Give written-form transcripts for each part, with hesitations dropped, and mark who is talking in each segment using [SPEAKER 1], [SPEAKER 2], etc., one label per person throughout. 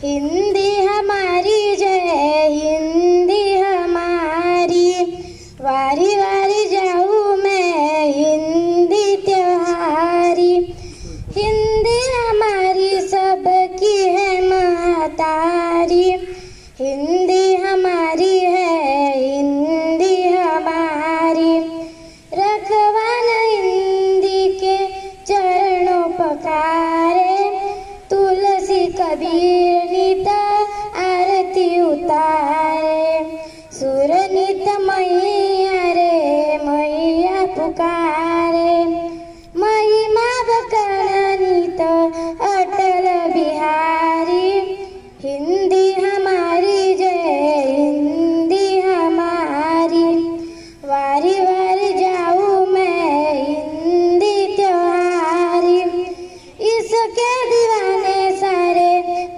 [SPEAKER 1] हिंदी हमारी जय हिंदी हमारी, वारी वारी जाऊँ मैं हिंदी त्योहारी। हिंदी हमारी सबकी है महतारी, हिंदी हमारी है हिंदी हमारी। रखवान हिंदी के चरणों पकारे, तुलसी कबीर नित आरती उतारे। सुर नित मैया रे मैया पुकारे, महिमा बखान नित अटल बिहारी। हिंदी हमारी जय हिंदी हमारी, वारी वारी जाऊँ मैं हिंदी त्योहारी। इसके दीवाने सारे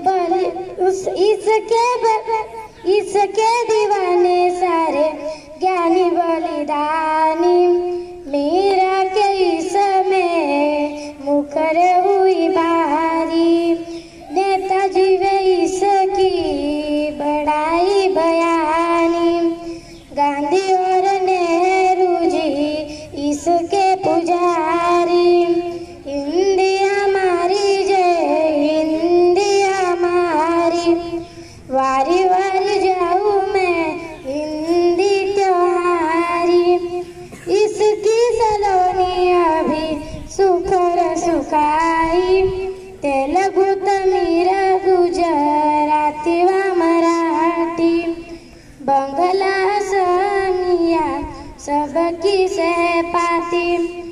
[SPEAKER 1] इसके दीवाने सारे ज्ञानी बलिदानी। मीरा के इसमें मुखर हुई बारी, नेताजी वे इसकी बड़ाई बयानी। गांधी और नेहरू जी इसके पुजारी। हिंदी हमारी जय हिंदी हमारी, वारी वारी जाऊँ मैं हिंदी त्योहारी। इसकी सलोनी अभी सुखर सुखाई, तेलुगु तमिल गुजराती व मराठी। बंगला असमिया सबकी सहपाठी।